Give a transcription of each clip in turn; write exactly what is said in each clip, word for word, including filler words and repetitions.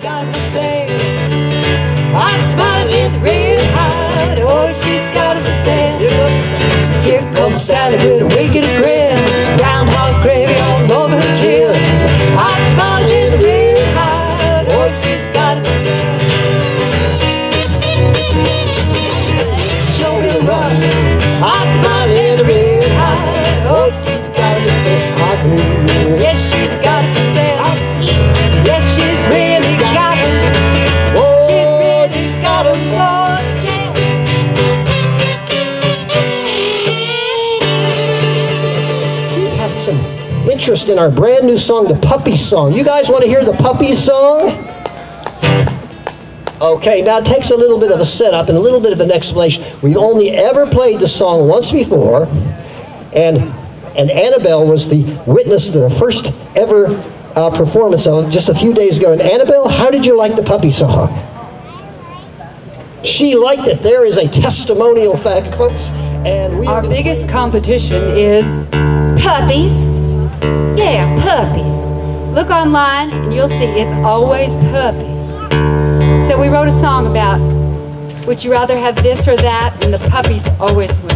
got him for sale. Hot tamales in the red hot. Oh, she's got him for sale. Here comes Sally with a wicked grin. Groundhog gravy all over her chin. Hot tamales in the red hot. Oh, she's got him for sale. Show me the rust. Hot tamales in the red hot. Oh, she's got him for sale. Yes, she's got him for sale. Yes, she's really got him. She's really got him for sale. We have some interest in our brand new song, the Puppy Song. You guys want to hear the Puppy Song? Okay, now it takes a little bit of a setup and a little bit of an explanation. We've only ever played the song once before, and and Annabelle was the witness to the first ever uh, performance of it just a few days ago. And Annabelle, how did you like the Puppy Song? She liked it. There is a testimonial fact, folks. And we Our biggest competition is puppies. Yeah, puppies. Look online and you'll see it's always puppies. So we wrote a song about, would you rather have this or that? And the puppies always win.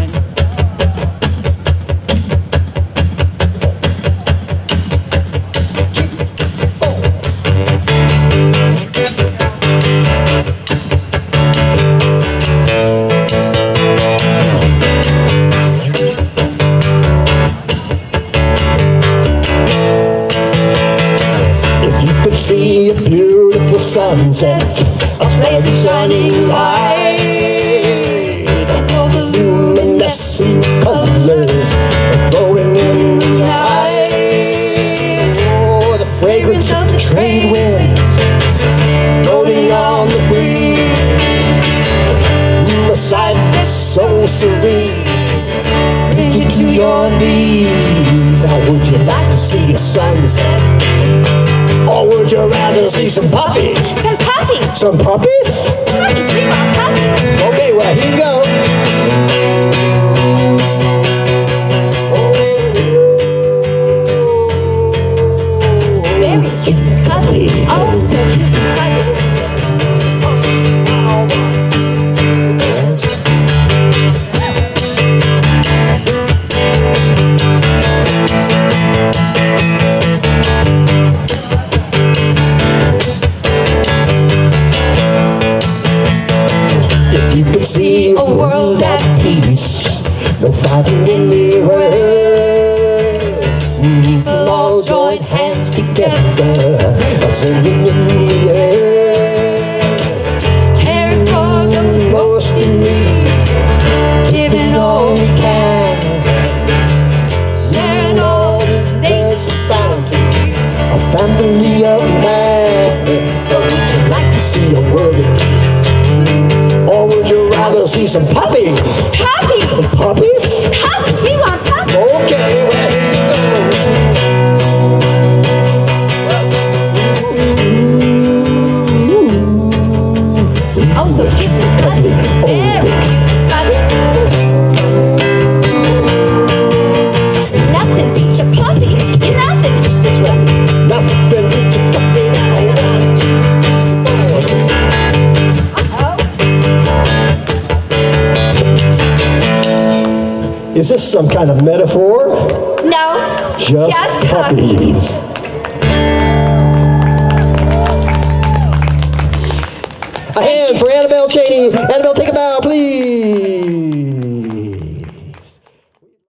See a beautiful sunset, a blazing shining light, and all the luminescent colors glowing in the night. Oh, the fragrance of the trade winds floating on the breeze, a sight that's so serene, brings you to your knees. Now would you like to see a sunset? Or would you rather see some puppies? Some puppies. Some puppies? Puppies, we want puppies. Okay, well, here you go. Very cute and cuddly. Oh, so cute and cuddly. See a world at peace, no fighting anywhere. People all join hands together, singing in the air, Caring for those most in need, giving all we can, sharing all nature's bounty. a family of man. But would you like to see a world at peace? Or would you rather see some puppies? Puppies! Puppies? Puppies! We want puppies! Okay, well, here you go. Oh, so cute and cuddly. Very cute and cuddly. Nothing beats a puppy. Nothing beats a puppy. Nothing beats a puppy now. Is this some kind of metaphor? No, Just, just puppies. puppies. A hand for Annabelle Cheney. Annabelle, take a bow, please.